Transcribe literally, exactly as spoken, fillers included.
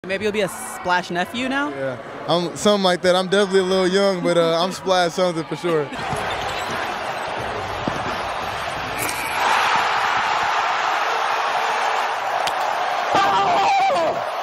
Maybe you'll be a Splash nephew now? Yeah, I'm something like that. I'm definitely a little young, but uh, I'm Splash something for sure. Oh!